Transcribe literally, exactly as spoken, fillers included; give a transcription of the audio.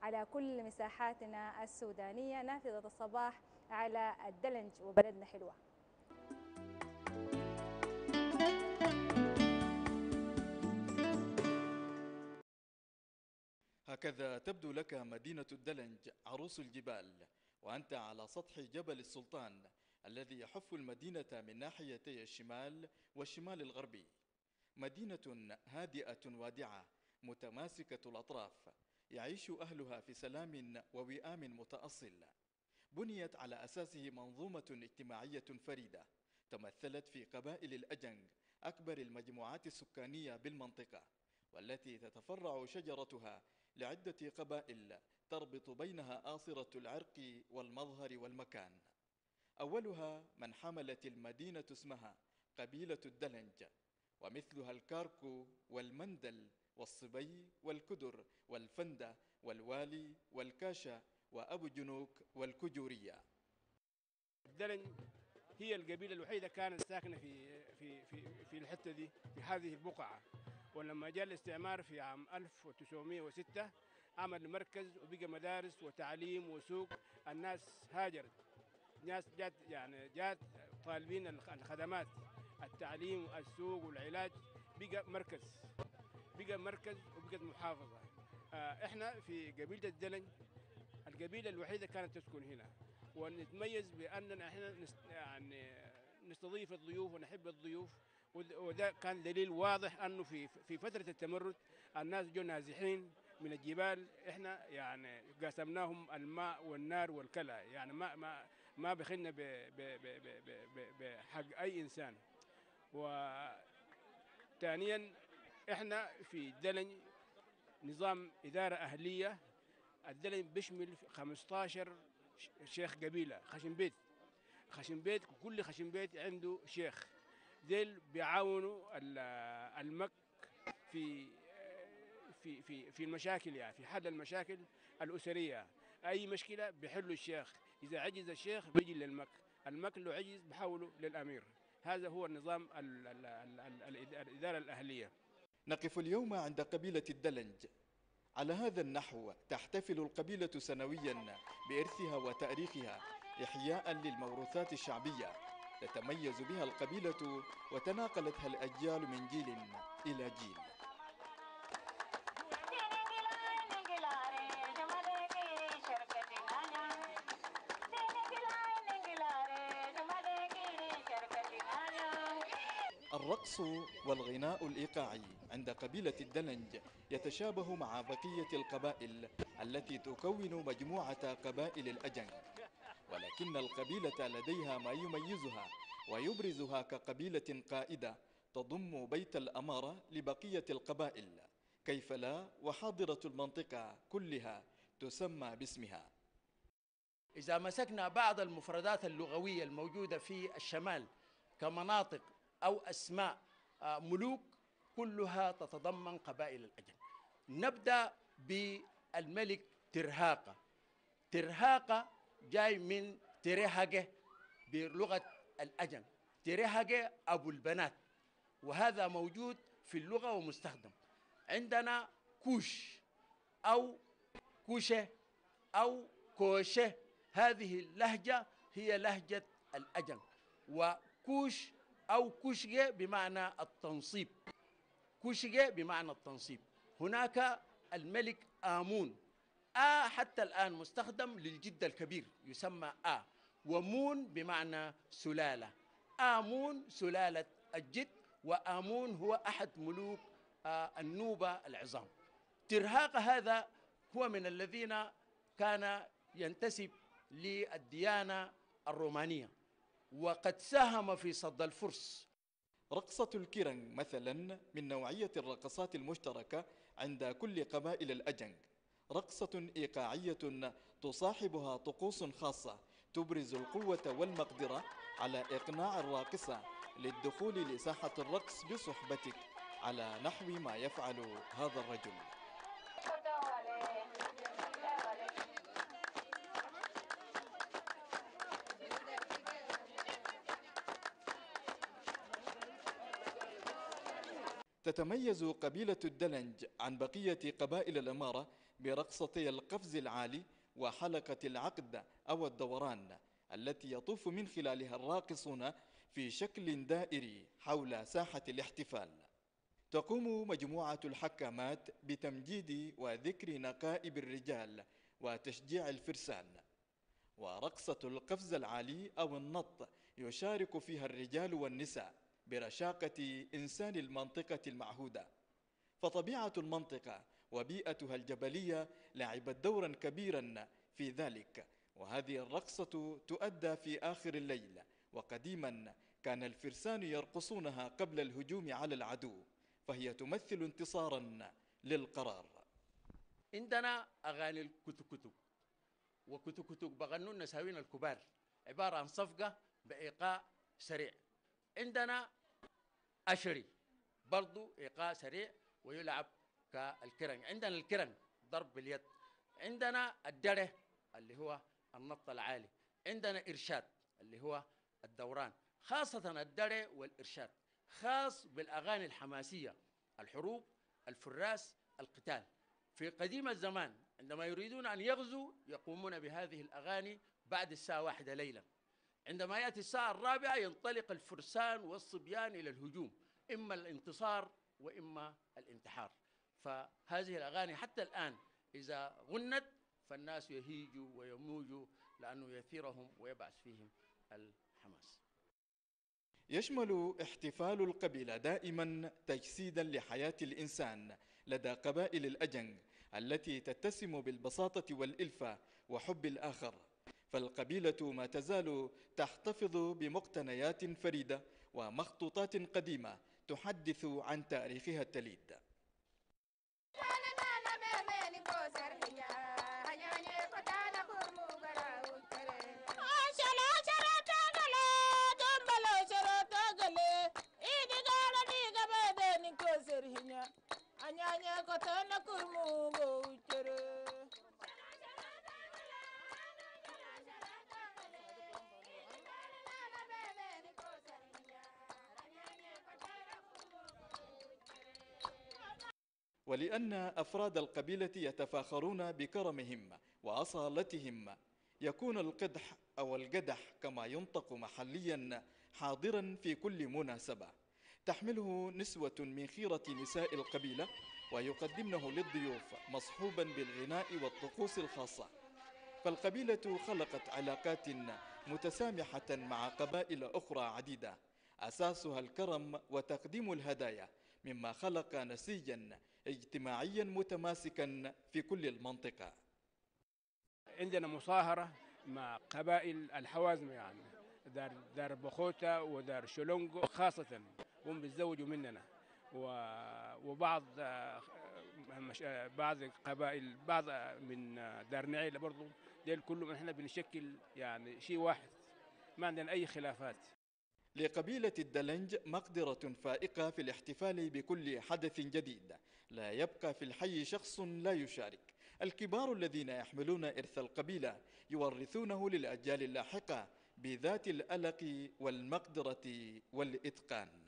على كل مساحاتنا السودانية. نافذة الصباح على الدلنج وبلدنا حلوة. هكذا تبدو لك مدينة الدلنج عروس الجبال وأنت على سطح جبل السلطان الذي يحف المدينة من ناحيتي الشمال والشمال الغربي. مدينة هادئة وادعة متماسكة الأطراف، يعيش أهلها في سلام ووئام متأصل. بنيت على أساسه منظومة اجتماعية فريدة تمثلت في قبائل الأجنج، أكبر المجموعات السكانية بالمنطقة، والتي تتفرع شجرتها لعدة قبائل تربط بينها آصرة العرق والمظهر والمكان. أولها من حملت المدينة اسمها قبيلة الدلنج، ومثلها الكاركو والمندل والصبي والكدر والفندة والوالي والكاشا وأبو جنوك والكجورية. الدلنج هي القبيلة الوحيدة كانت ساكنة في في في في الحتة دي، في هذه البقعة. ولما جاء الاستعمار في عام ألف وتسعمئة وستة عمل مركز وبقى مدارس وتعليم وسوق. الناس هاجرت، ناس جات يعني جات طالبين الخدمات، التعليم السوق والعلاج. بقى مركز بقى مركز وبقت محافظة. احنا في قبيلة الدلنج القبيلة الوحيدة كانت تسكن هنا، ونتميز بأننا احنا يعني نستضيف الضيوف ونحب الضيوف. وده كان دليل واضح أنه في في فترة التمرد الناس جو نازحين من الجبال، احنا يعني قسمناهم الماء والنار والكلى، يعني ما ما ما بخلنا بحق أي إنسان. وثانيا احنا في دلنج نظام إدارة أهلية. الدلنج بيشمل خمسة عشر شيخ قبيلة خشم بيت خشم بيت كل خشم بيت عنده شيخ. ديل بيعاونوا المك في في في في المشاكل، يعني في حل المشاكل الأسرية. أي مشكلة بيحلوا الشيخ، إذا عجز الشيخ بيجي للمك، المك لو عجز بحولوا للأمير. هذا هو النظام ال ال ال ال الإدارة الأهلية. نقف اليوم عند قبيلة الدلنج. على هذا النحو تحتفل القبيلة سنويا بإرثها وتاريخها إحياء للموروثات الشعبية تتميز بها القبيلة وتناقلتها الأجيال من جيل إلى جيل. الرقص والغناء الإيقاعي عند قبيلة الدلنج يتشابه مع بقية القبائل التي تكون مجموعة قبائل الأجنج، ولكن القبيلة لديها ما يميزها ويبرزها كقبيلة قائدة تضم بيت الأمارة لبقية القبائل، كيف لا وحاضرة المنطقة كلها تسمى باسمها. إذا مسكنا بعض المفردات اللغوية الموجودة في الشمال كمناطق أو أسماء ملوك كلها تتضمن قبائل الأجن. نبدأ بالملك ترهاقة. ترهاقة جاي من ترهقة بلغة الأجن، ترهقة أبو البنات، وهذا موجود في اللغة ومستخدم. عندنا كوش أو كوشة أو كوشة، هذه اللهجة هي لهجة الأجن. وكوش أو كوشجة بمعنى التنصيب، كوشجة بمعنى التنصيب. هناك الملك آمون، آ حتى الآن مستخدم للجد الكبير يسمى آ، ومون بمعنى سلالة. آمون سلالة الجد، وآمون هو أحد ملوك آه النوبة العظام. ترهاق هذا هو من الذين كان ينتسب للديانة الرومانية، وقد ساهم في صد الفرس. رقصة الكيرنج مثلا من نوعية الرقصات المشتركة عند كل قبائل الأجنج، رقصة إيقاعية تصاحبها طقوس خاصة تبرز القوة والمقدرة على إقناع الراقصة للدخول لساحة الرقص بصحبتك، على نحو ما يفعل هذا الرجل. تتميز قبيلة الدلنج عن بقية قبائل الإمارة برقصتي القفز العالي وحلقة العقد أو الدوران التي يطوف من خلالها الراقصون في شكل دائري حول ساحة الاحتفال. تقوم مجموعة الحكامات بتمجيد وذكر نقائب الرجال وتشجيع الفرسان. ورقصة القفز العالي أو النط يشارك فيها الرجال والنساء برشاقة إنسان المنطقة المعهودة، فطبيعة المنطقة وبيئتها الجبلية لعبت دورا كبيرا في ذلك. وهذه الرقصة تؤدى في آخر الليل، وقديما كان الفرسان يرقصونها قبل الهجوم على العدو، فهي تمثل انتصارا للقرار. عندنا أغاني الكتكتك، وكتكتك بغنوا النساوين الكبار، عبارة عن صفقة بإيقاع سريع. عندنا أشري برضو إيقاع سريع ويلعب كالكرنج. عندنا الكرنج ضرب باليد. عندنا الدره اللي هو النط العالي. عندنا إرشاد اللي هو الدوران، خاصة الدره والإرشاد خاص بالأغاني الحماسية، الحروب، الفراس، القتال. في قديم الزمان عندما يريدون أن يغزوا يقومون بهذه الأغاني بعد الساعة واحدة ليلا. عندما يأتي الساعة الرابعة ينطلق الفرسان والصبيان إلى الهجوم، إما الانتصار وإما الانتحار. فهذه الأغاني حتى الآن إذا غنت فالناس يهيجوا ويموجوا لأنه يثيرهم ويبعث فيهم الحماس. يشمل احتفال القبيلة دائما تجسيدا لحياة الإنسان لدى قبائل الأجنج التي تتسم بالبساطة والإلفة وحب الآخر، فالقبيلة ما تزال تحتفظ بمقتنيات فريدة ومخطوطات قديمة تحدث عن تاريخها التليد. ولأن أفراد القبيلة يتفاخرون بكرمهم وأصالتهم، يكون القدح أو القدح كما ينطق محليا حاضرا في كل مناسبة تحمله نسوة من خيرة نساء القبيلة، ويقدمنه للضيوف مصحوبا بالغناء والطقوس الخاصة. فالقبيلة خلقت علاقات متسامحة مع قبائل أخرى عديدة أساسها الكرم وتقديم الهدايا، مما خلق نسيجا اجتماعيا متماسكا في كل المنطقة. عندنا مصاهرة مع قبائل الحوازم، يعني دار دار بخوتة ودار شلونغو خاصة هم بيتزوجوا مننا، وبعض بعض قبائل بعض من دار نعيلة برضو، ديل كلهم احنا بنشكل يعني شيء واحد، ما عندنا أي خلافات. لقبيلة الدلنج مقدرة فائقة في الاحتفال بكل حدث جديد، لا يبقى في الحي شخص لا يشارك. الكبار الذين يحملون إرث القبيلة يورثونه للأجيال اللاحقة بذات الألق والمقدرة والإتقان.